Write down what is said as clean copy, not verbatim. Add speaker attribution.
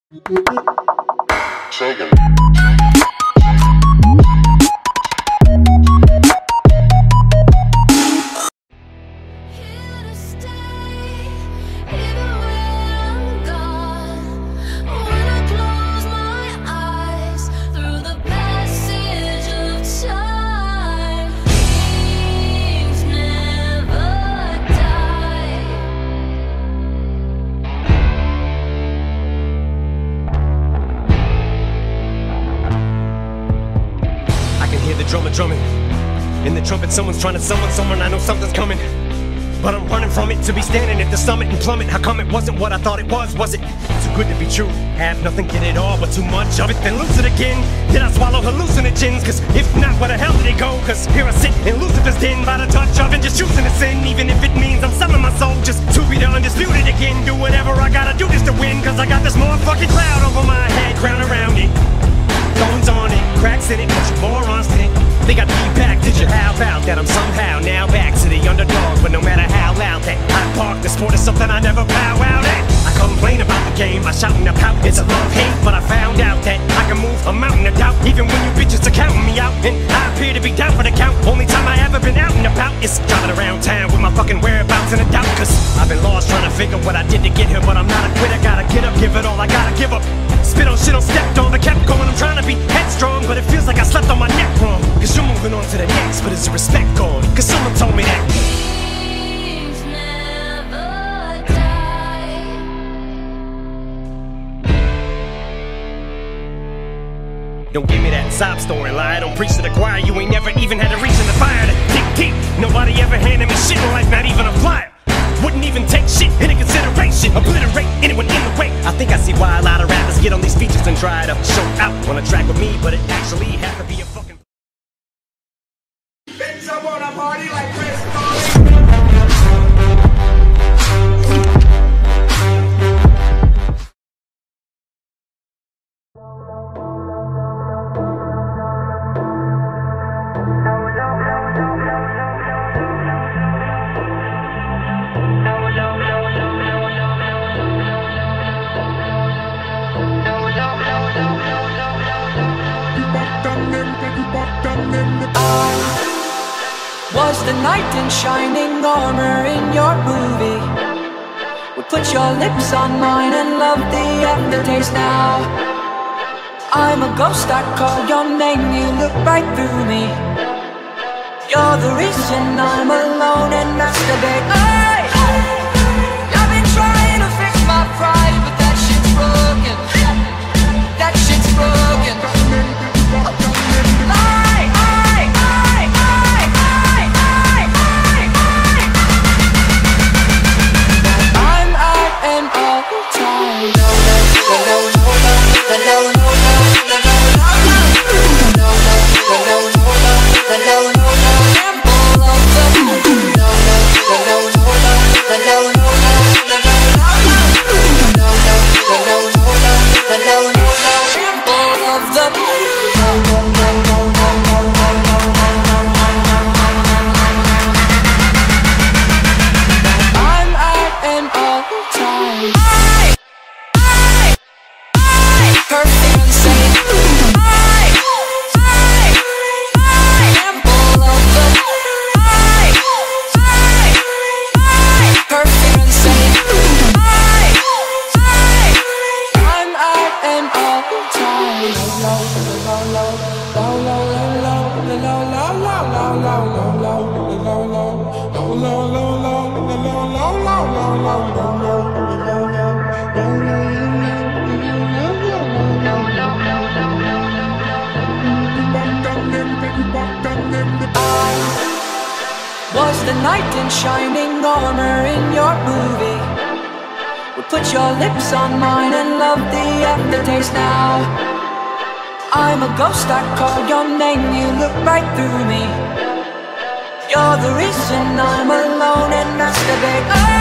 Speaker 1: Shaking.
Speaker 2: Drumming in the trumpet, someone's trying to summon someone. I know something's coming, but I'm running from it. To be standing at the summit and plummet, how come it wasn't what I thought it was? Was it too good to be true? Have nothing, get it all, but too much of it, then lose it again. Did I swallow hallucinogens? Cause if not, where the hell did it go? Cause here I sit in Lucifer's den, by the touch of it, just choosing to sin. Even if it means I'm selling my soul just to be the undisputed again. Do whatever I gotta do just to win, cause I got this motherfucking cloud over my head, crown around it, thorns on it, cracks in it, but you morons didn't. They got me back, did you? How about that? I'm somehow now back to the underdog. But no matter how loud that I bark, the sport is something I never bow out at. I complain about the game, I shout and I pout. It's a love-hate, but I found out that I can move a mountain of doubt. Even when you bitches are counting me out, and I appear to be down for the count. Only time I ever been out and about is driving around town with my fucking whereabouts in a doubt. Cause I've been lost trying to figure what I did to get here, but I'm not a quitter. Gotta get up, give it all I gotta give up. Spit on shit on stepped on, but kept going. I'm trying to be headstrong, but it feels like I slept on my neck wrong. Cause you're moving on to the next, but is the respect gone? Cause someone told me that
Speaker 3: dreams never die.
Speaker 2: Don't give me that sob story lie. Don't preach to the choir. You ain't never even had to reach in the fire to dig deep. Nobody ever handed me shit in life, not even a flyer. Wouldn't even take shit into consideration. Obliterate anyone in the way. I think I see why a lot of rappers get on these features and try to show out on a track with me, but it actually has to be a fucking
Speaker 4: Bitch, I wanna party like Chris
Speaker 5: was the knight in shining armor in your movie. Would put your lips on mine and love the aftertaste now. I'm a ghost, I call your name, you look right through me. You're the reason I'm alone and masturbate. Hey! I've been trying to fix my pride, but that shit's broken. That shit's broken. Was the knight in shining armor in your movie. Would put your lips on mine and love the aftertaste now. I'm a ghost, I call your name, you look right through me. You're the reason I'm alone and masturbate.